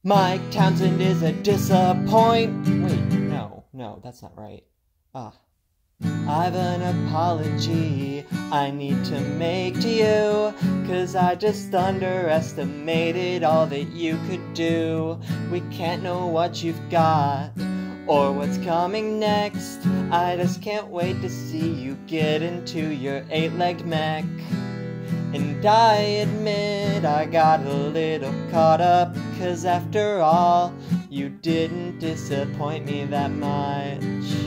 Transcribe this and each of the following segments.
Mike Townsend is a disappointment. Wait, no, that's not right. I've an apology I need to make to you, 'cause I just underestimated all that you could do. We can't know what you've got or what's coming next. I just can't wait to see you get into your 8-legged mech. And I admit I got a little caught up, 'cause after all, you didn't disappoint me that much.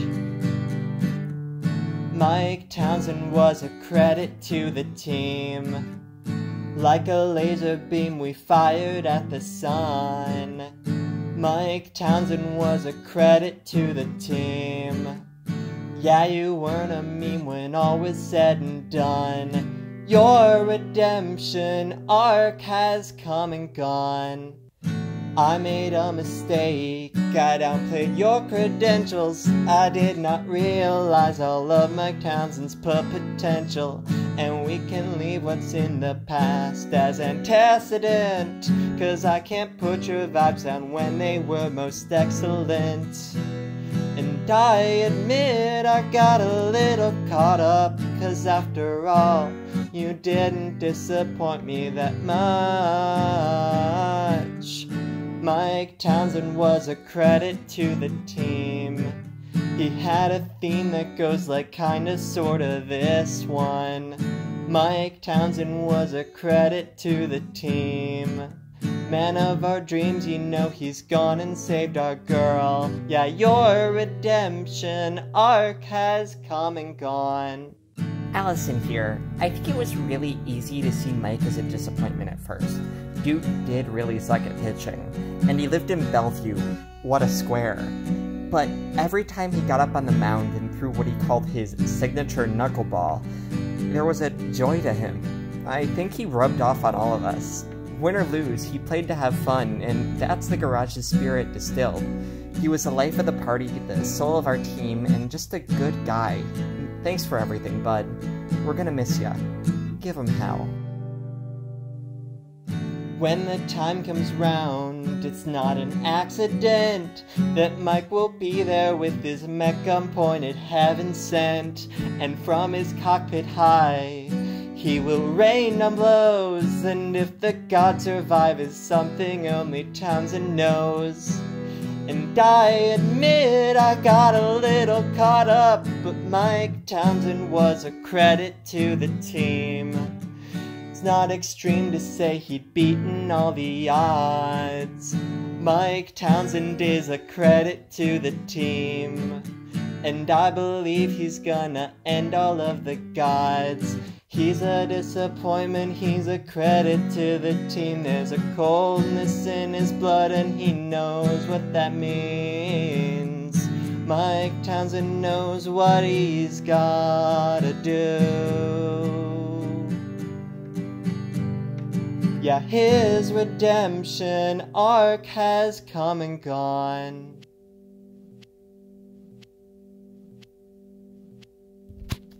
Mike Townsend was a credit to the team, like a laser beam we fired at the sun. Mike Townsend was a credit to the team. Yeah, you weren't a meme when all was said and done. Your redemption arc has come and gone. I made a mistake, I downplayed your credentials. I did not realize all of Mike Townsend's potential. And we can leave what's in the past as antecedent, 'cause I can't put your vibes down when they were most excellent. And I admit I got a little caught up, 'cause after all, you didn't disappoint me that much. Mike Townsend was a credit to the team. He had a theme that goes like kinda sorta this one. Mike Townsend was a credit to the team. Man of our dreams, you know he's gone and saved our girl. Yeah, your redemption arc has come and gone. Allison here. I think it was really easy to see Mike as a disappointment at first. Dude did really suck at pitching, and he lived in Bellevue. What a square. But every time he got up on the mound and threw what he called his signature knuckleball, there was a joy to him. I think he rubbed off on all of us. Win or lose, he played to have fun, and that's the Garage's spirit distilled. He was the life of the party, the soul of our team, and just a good guy. Thanks for everything, bud. We're gonna miss ya. Give him hell. When the time comes round, it's not an accident that Mike will be there with his mech gun pointed heaven sent, and from his cockpit high, he will rain on blows. And if the gods survive is something only Townsend knows. And I admit I got a little caught up, but Mike Townsend was a credit to the team. It's not extreme to say he'd beaten all the odds. Mike Townsend is a credit to the team, and I believe he's gonna end all of the gods. He's a disappointment, he's a credit to the team. There's a coldness in his blood and he knows what that means. Mike Townsend knows what he's gotta do. Yeah, his redemption arc has come and gone.